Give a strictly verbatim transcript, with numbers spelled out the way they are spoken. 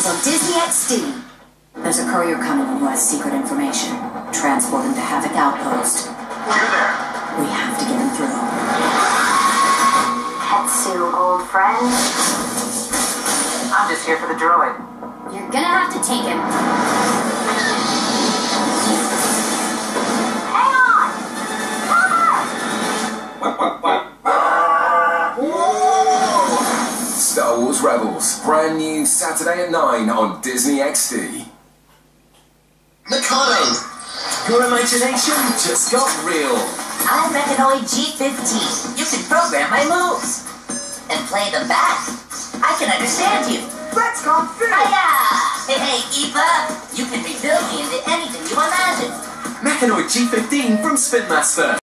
on Disney X D. There's a courier coming in who has secret information. Transport him to Havoc Outpost. You're there. We have to get him through. Hetsu, old friend. I'm just here for the droid. You're gonna have to take him. Hang on! Star Wars Rebels, brand new Saturday at nine on Disney X D. Mikado! Your imagination just got real. I'm Mechanoid G fifteen. You can program my moves. And play them back. I can understand you. Let's go fit! Hiya! Hey, hey, Eva! You can rebuild me into anything you imagine. Mechanoid G fifteen from Spin Master.